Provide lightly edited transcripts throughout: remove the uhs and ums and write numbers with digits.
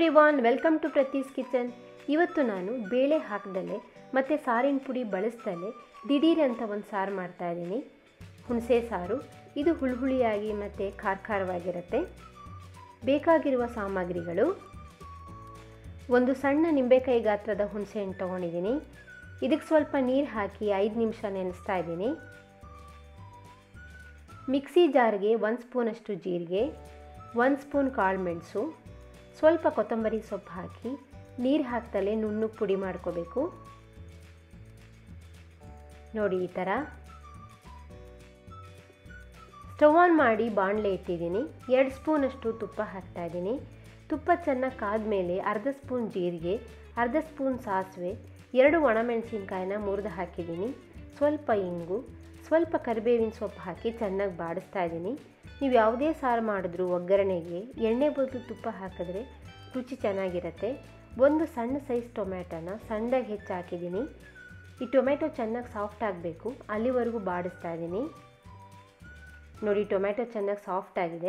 Everyone, welcome to Prathi's kitchen. ಇವತ್ತು ನಾನು ಬೇಳೆ ಹಾಕದಲ್ಲೇ ಮತ್ತು ಸಾರಿನ ಪುಡಿ ಬಳಸ್ದಲ್ಲೇ ದಿಢೀರ್ ಅಂತ ಒಂದು ಸಾರು ಮಾಡ್ತಾಯಿದ್ದೀನಿ. ಹುಣಸೆ ಸಾರು. ಇದು ಹುಳಿಯಾಗಿ ಮತ್ತು ಖಾರವಾಗಿರುತ್ತೆ. ಬೇಕಾಗಿರುವ ಸಾಮಗ್ರಿಗಳು: ಒಂದು ಸಣ್ಣ ನಿಂಬೆಕಾಯಿ ಗಾತ್ರದ ಹುಣಸೆ ಹಣ್ಣು ತೊಗೊಂಡಿದ್ದೀನಿ. ಇದಕ್ಕೆ ಸ್ವಲ್ಪ ನೀರು ಹಾಕಿ 5 ನಿಮಿಷ ನೆನೆಸ್ತಾ ಇದ್ದೀನಿ. ಮಿಕ್ಸಿ ಜಾರ್ಗೆ 1 ಸ್ಪೂನಷ್ಟು ಜೀರಿಗೆ, 1 ಸ್ಪೂನ್ ಕಾಳುಮೆಣಸು, ಸ್ವಲ್ಪ ಕೊತ್ತಂಬರಿ ಸೊಪ್ಪು ಹಾಕಿ ನೀರು ಹಾಕ್ತಲೇ ನುಣ್ಣಗೆ ಪುಡಿ ಮಾಡ್ಕೋಬೇಕು. ನೋಡಿ ಈ ಥರ. ಸ್ಟವ್ ಆನ್ ಮಾಡಿ ಬಾಣಲೆ ಇಟ್ಟಿದ್ದೀನಿ. 2 ಸ್ಪೂನಷ್ಟು ತುಪ್ಪ ಹಾಕ್ತಾಯಿದ್ದೀನಿ. ತುಪ್ಪ ಚೆನ್ನಾಗಿ ಕಾದ್ಮೇಲೆ ಅರ್ಧ ಸ್ಪೂನ್ ಜೀರಿಗೆ, ಅರ್ಧ ಸ್ಪೂನ್ ಸಾಸಿವೆ, 2 ಒಣಮೆಣಸಿನ್ಕಾಯಿನ ಮುರಿದು ಹಾಕಿದ್ದೀನಿ. ಸ್ವಲ್ಪ ಇಂಗು, ಸ್ವಲ್ಪ ಕರಿಬೇವಿನ ಸೊಪ್ಪು ಹಾಕಿ ಚೆನ್ನಾಗಿ ಬಾಡಿಸ್ತಾ ಇದ್ದೀನಿ. ನೀವು ಯಾವುದೇ ಸಾರು ಮಾಡಿದ್ರೂ ಒಗ್ಗರಣೆಗೆ ಎಣ್ಣೆ ಬದಲು ತುಪ್ಪ ಹಾಕಿದ್ರೆ ರುಚಿ ಚೆನ್ನಾಗಿರುತ್ತೆ. ಒಂದು ಸಣ್ಣ ಸೈಜ್ ಟೊಮ್ಯಾಟೋನ ಸಣ್ಣದಾಗಿ ಹೆಚ್ಚು ಹಾಕಿದ್ದೀನಿ. ಈ ಟೊಮ್ಯಾಟೊ ಚೆನ್ನಾಗಿ ಸಾಫ್ಟ್ ಆಗಬೇಕು, ಅಲ್ಲಿವರೆಗೂ ಬಾಡಿಸ್ತಾ ಇದ್ದೀನಿ. ನೋಡಿ, ಟೊಮ್ಯಾಟೊ ಚೆನ್ನಾಗಿ ಸಾಫ್ಟ್ ಆಗಿದೆ.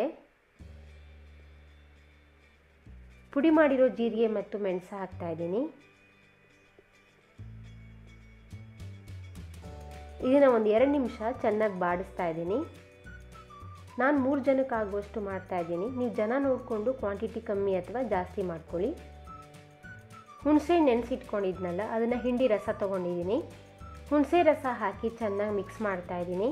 ಪುಡಿ ಮಾಡಿರೋ ಜೀರಿಗೆ ಮತ್ತು ಮೆಣಸು ಹಾಕ್ತಾ ಇದ್ದೀನಿ. ಇದನ್ನು ಒಂದು 2 ನಿಮಿಷ ಚೆನ್ನಾಗಿ ಬಾಡಿಸ್ತಾ ಇದ್ದೀನಿ. ನಾನು 3 ಜನಕ್ಕಾಗುವಷ್ಟು ಮಾಡ್ತಾಯಿದ್ದೀನಿ. ನೀವು ಜನ ನೋಡಿಕೊಂಡು ಕ್ವಾಂಟಿಟಿ ಕಮ್ಮಿ ಅಥವಾ ಜಾಸ್ತಿ ಮಾಡ್ಕೊಳ್ಳಿ. ಹುಣಸೆ ನೆನೆಸಿಟ್ಕೊಂಡಿದ್ನಲ್ಲ, ಅದನ್ನು ಹಿಂಡಿ ರಸ ತೊಗೊಂಡಿದ್ದೀನಿ. ಹುಣಸೆ ರಸ ಹಾಕಿ ಚೆನ್ನಾಗಿ ಮಿಕ್ಸ್ ಮಾಡ್ತಾಯಿದ್ದೀನಿ.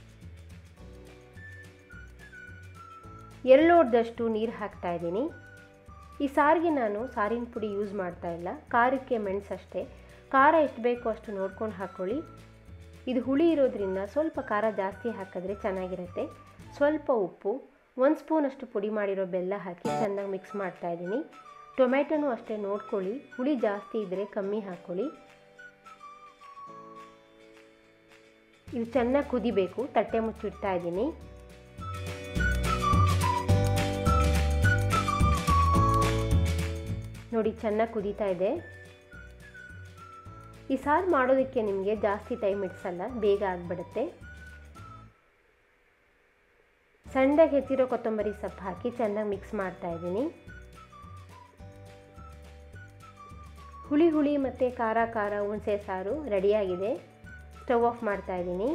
2 ಲೋಟದಷ್ಟು ನೀರು ಹಾಕ್ತಾಯಿದ್ದೀನಿ. ಈ ಸಾರಿಗೆ ನಾನು ಸಾರಿನ ಪುಡಿ ಯೂಸ್ ಮಾಡ್ತಾಯಿಲ್ಲ. ಖಾರಕ್ಕೆ ಮೆಣಸು ಅಷ್ಟೇ. ಖಾರ ಎಷ್ಟು ಬೇಕೋ ಅಷ್ಟು ನೋಡ್ಕೊಂಡು ಹಾಕ್ಕೊಳ್ಳಿ. ಇದು ಹುಳಿ ಇರೋದ್ರಿಂದ ಸ್ವಲ್ಪ ಖಾರ ಜಾಸ್ತಿ ಹಾಕಿದ್ರೆ ಚೆನ್ನಾಗಿರುತ್ತೆ. ಸ್ವಲ್ಪ ಉಪ್ಪು, 1 ಸ್ಪೂನಷ್ಟು ಪುಡಿ ಮಾಡಿರೋ ಬೆಲ್ಲ ಹಾಕಿ ಚೆನ್ನಾಗಿ ಮಿಕ್ಸ್ ಮಾಡ್ತಾಯಿದ್ದೀನಿ. ಟೊಮ್ಯಾಟೊನೂ ಅಷ್ಟೇ ನೋಡ್ಕೊಳ್ಳಿ, ಹುಳಿ ಜಾಸ್ತಿ ಇದ್ದರೆ ಕಮ್ಮಿ ಹಾಕ್ಕೊಳ್ಳಿ. ಇದು ಚೆನ್ನಾಗಿ ಕುದಿಬೇಕು. ತಟ್ಟೆ ಮುಚ್ಚಿಡ್ತಾ ಇದ್ದೀನಿ. ನೋಡಿ, ಚೆನ್ನಾಗಿ ಕುದೀತಾ ಇದೆ. ಈ ಸಾರು ಮಾಡೋದಕ್ಕೆ ನಿಮಗೆ ಜಾಸ್ತಿ ಟೈಮ್ ಹಿಡಿಸಲ್ಲ, ಬೇಗ ಆಗಿಬಿಡುತ್ತೆ. ಸಣ್ಣದಾಗಿ ಹೆಚ್ಚಿರೋ ಕೊತ್ತಂಬರಿ ಸೊಪ್ಪು ಹಾಕಿ ಚೆನ್ನಾಗಿ ಮಿಕ್ಸ್ ಮಾಡ್ತಾಯಿದ್ದೀನಿ. ಹುಳಿ ಮತ್ತು ಖಾರ ಹುಣಸೆ ಸಾರು ರೆಡಿಯಾಗಿದೆ. ಸ್ಟವ್ ಆಫ್ ಮಾಡ್ತಾಯಿದ್ದೀನಿ.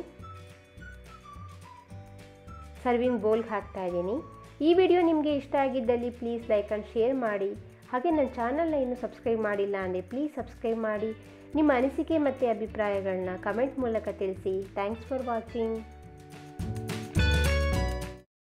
ಸರ್ವಿಂಗ್ ಬೌಲ್ಗೆ ಹಾಕ್ತಾಯಿದ್ದೀನಿ. ಈ ವಿಡಿಯೋ ನಿಮಗೆ ಇಷ್ಟ ಆಗಿದ್ದಲ್ಲಿ ಪ್ಲೀಸ್ ಲೈಕ್ ಆ್ಯಂಡ್ ಶೇರ್ ಮಾಡಿ. ಹಾಗೆ ನನ್ನ ಚಾನಲ್ನ ಇನ್ನೂ ಸಬ್ಸ್ಕ್ರೈಬ್ ಮಾಡಿಲ್ಲ ಅಂದರೆ ಪ್ಲೀಸ್ ಸಬ್ಸ್ಕ್ರೈಬ್ ಮಾಡಿ. ನಿಮ್ಮ ಅನಿಸಿಕೆ ಮತ್ತು ಅಭಿಪ್ರಾಯಗಳನ್ನ ಕಮೆಂಟ್ ಮೂಲಕ ತಿಳಿಸಿ. Thanks for watching.